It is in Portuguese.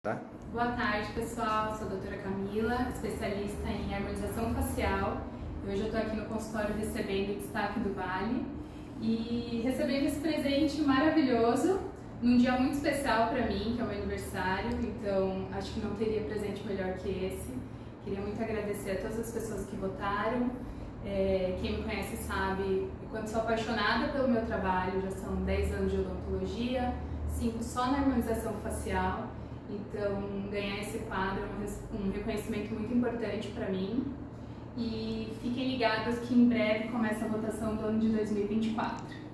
Tá? Boa tarde, pessoal. Sou a doutora Camila, especialista em harmonização facial. Hoje eu estou aqui no consultório recebendo o Destaque do Vale e recebendo esse presente maravilhoso num dia muito especial para mim, que é o meu aniversário. Então, acho que não teria presente melhor que esse. Queria muito agradecer a todas as pessoas que votaram. Quem me conhece sabe o quanto sou apaixonada pelo meu trabalho. Já são 10 anos de odontologia, 5 só na harmonização facial. Então, ganhar esse quadro é um reconhecimento muito importante para mim. E fiquem ligados que em breve começa a votação do ano de 2024.